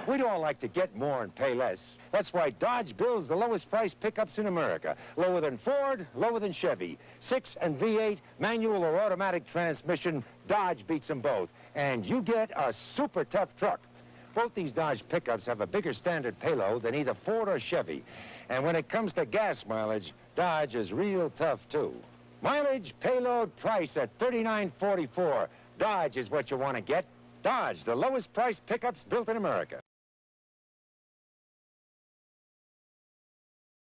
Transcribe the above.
We'd all like to get more and pay less. That's why Dodge builds the lowest price pickups in America. Lower than Ford, lower than Chevy. 6 and V8, manual or automatic transmission, Dodge beats them both. And you get a super tough truck. Both these Dodge pickups have a bigger standard payload than either Ford or Chevy. And when it comes to gas mileage, Dodge is real tough, too. Mileage, payload, price at $39.44. Dodge is what you want to get. Dodge, the lowest price pickups built in America.